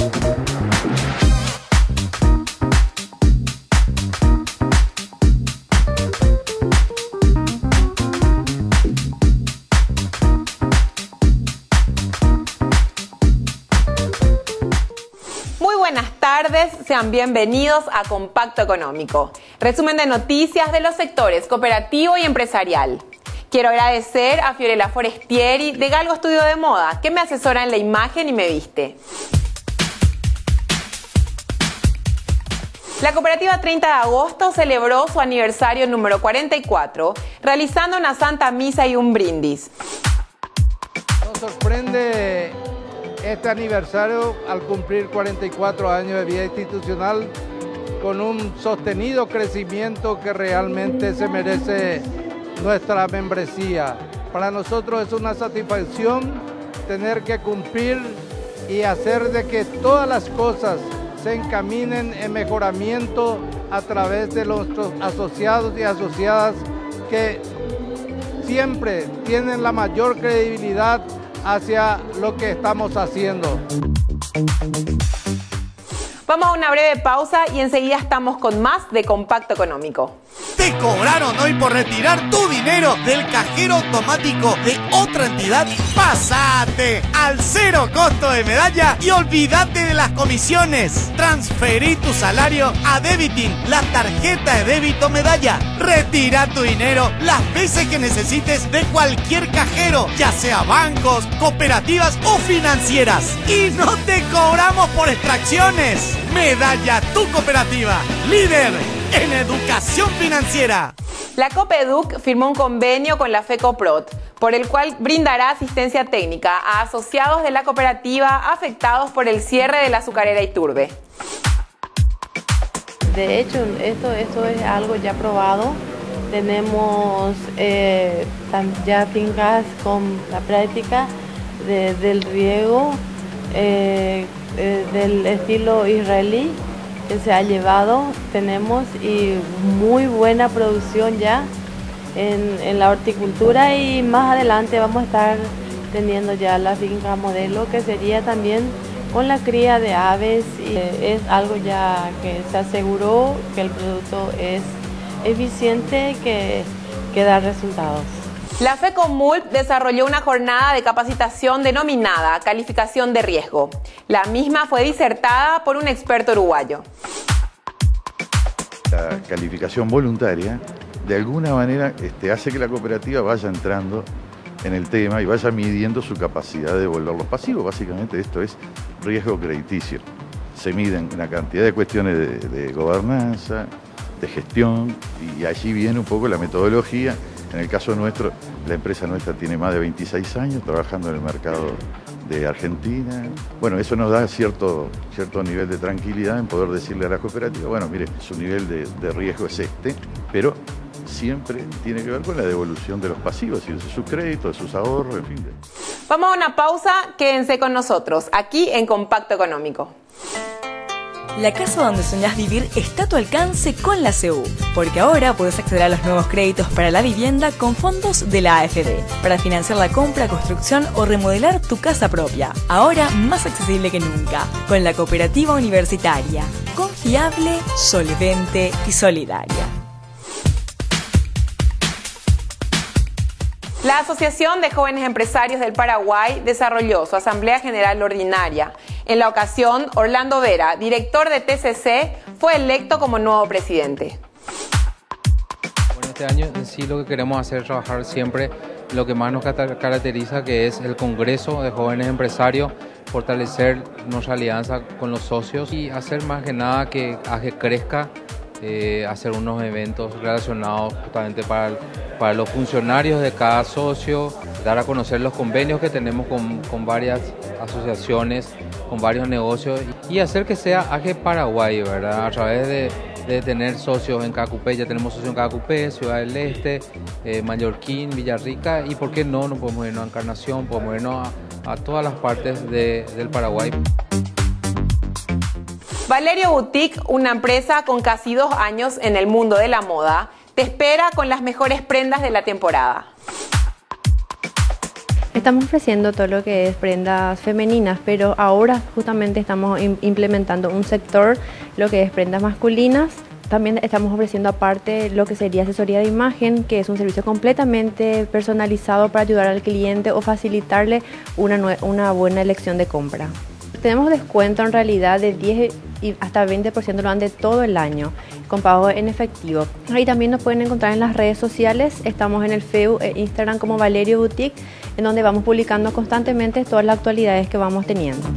Sean bienvenidos a Compacto Económico, resumen de noticias de los sectores cooperativo y empresarial. Quiero agradecer a Fiorella Forestieri de Galgo Estudio de Moda, que me asesora en la imagen y me viste. La cooperativa 30 de agosto celebró su aniversario número 44, realizando una santa misa y un brindis. Nos sorprende este aniversario al cumplir 44 años de vida institucional con un sostenido crecimiento que realmente se merece nuestra membresía. Para nosotros es una satisfacción tener que cumplir y hacer de que todas las cosas se encaminen en mejoramiento a través de nuestros asociados y asociadas que siempre tienen la mayor credibilidad hacia lo que estamos haciendo. Vamos a una breve pausa y enseguida estamos con más de Compacto Económico. ¿Te cobraron hoy por retirar tu dinero del cajero automático de otra entidad? ¡Pásate al cero costo de Medalla y olvídate de las comisiones! Transferí tu salario a Debiting, la tarjeta de débito Medalla. Retira tu dinero las veces que necesites de cualquier cajero, ya sea bancos, cooperativas o financieras. Y no te cobramos por extracciones. Medalla, tu cooperativa, líder en educación financiera. La Copeduc firmó un convenio con la FECOPROT, por el cual brindará asistencia técnica a asociados de la cooperativa afectados por el cierre de la azucarera Iturbe. De hecho, esto es algo ya probado. Tenemos ya fincas con la práctica del riego del estilo israelí que se ha llevado. Tenemos y muy buena producción ya en la horticultura, y más adelante vamos a estar teniendo ya la finca modelo, que sería también con la cría de aves, y es algo ya que se aseguró que el producto es eficiente, que da resultados. La FECOMULT desarrolló una jornada de capacitación denominada Calificación de Riesgo. La misma fue disertada por un experto uruguayo. La calificación voluntaria de alguna manera hace que la cooperativa vaya entrando en el tema y vaya midiendo su capacidad de devolver los pasivos. Básicamente esto es riesgo crediticio. Se miden una cantidad de cuestiones de gobernanza, de gestión, y allí viene un poco la metodología. En el caso nuestro, la empresa nuestra tiene más de 26 años trabajando en el mercado de Argentina. Bueno, eso nos da cierto nivel de tranquilidad en poder decirle a la cooperativa, bueno, mire, su nivel de riesgo es pero siempre tiene que ver con la devolución de los pasivos, y de sus créditos, de sus ahorros, en fin. Vamos a una pausa, quédense con nosotros, aquí en Compacto Económico. La casa donde soñás vivir está a tu alcance con la CU, porque ahora puedes acceder a los nuevos créditos para la vivienda con fondos de la AFD, para financiar la compra, construcción o remodelar tu casa propia. Ahora más accesible que nunca, con la cooperativa universitaria, confiable, solvente y solidaria. La Asociación de Jóvenes Empresarios del Paraguay desarrolló su Asamblea General Ordinaria. En la ocasión, Orlando Vera, director de TCC, fue electo como nuevo presidente. Bueno, este año en sí lo que queremos hacer es trabajar siempre lo que más nos caracteriza, que es el Congreso de Jóvenes Empresarios, fortalecer nuestra alianza con los socios y hacer más que nada que AGE crezca, hacer unos eventos relacionados justamente para los funcionarios de cada socio, dar a conocer los convenios que tenemos con varias asociaciones, con varios negocios, y hacer que sea AGE Paraguay, ¿verdad? A través de tener socios en Cacupé. Ya tenemos socios en Cacupé, Ciudad del Este, Mallorquín, Villarrica, y por qué no podemos irnos a Encarnación, podemos irnos a todas las partes del Paraguay. Valerio Boutique, una empresa con casi 2 años en el mundo de la moda, te espera con las mejores prendas de la temporada. Estamos ofreciendo todo lo que es prendas femeninas, pero ahora justamente estamos implementando un sector, lo que es prendas masculinas. También estamos ofreciendo aparte lo que sería asesoría de imagen, que es un servicio completamente personalizado para ayudar al cliente o facilitarle una buena elección de compra. Tenemos descuento en realidad de 10 y hasta 20% durante todo el año, con pago en efectivo. Ahí también nos pueden encontrar en las redes sociales. Estamos en el Facebook e Instagram como Valerio Boutique, en donde vamos publicando constantemente todas las actualidades que vamos teniendo.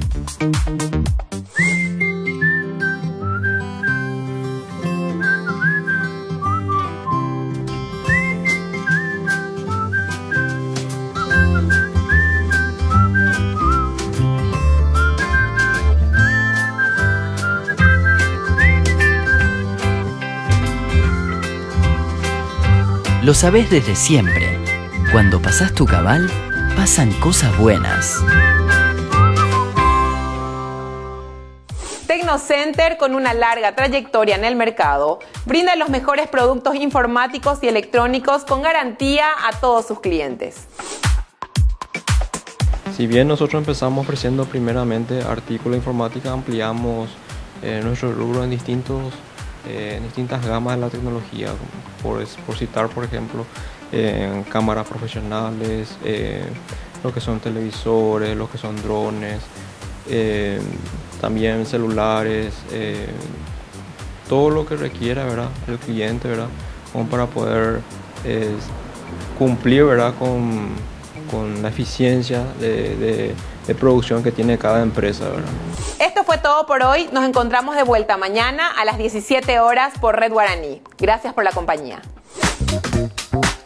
Lo sabés desde siempre. Cuando pasás tu cabal, pasan cosas buenas. Tecnocenter, con una larga trayectoria en el mercado, brinda los mejores productos informáticos y electrónicos con garantía a todos sus clientes. Si bien nosotros empezamos ofreciendo primeramente artículos de informática, ampliamos nuestro rubro en distintas gamas de la tecnología, por citar por ejemplo cámaras profesionales, lo que son televisores, lo que son drones, también celulares, todo lo que requiera, ¿verdad?, el cliente, ¿verdad?, como para poder cumplir, ¿verdad?, con la eficiencia de producción que tiene cada empresa, ¿verdad? Esto fue todo por hoy. Nos encontramos de vuelta mañana a las 17 horas por Red Guaraní. Gracias por la compañía.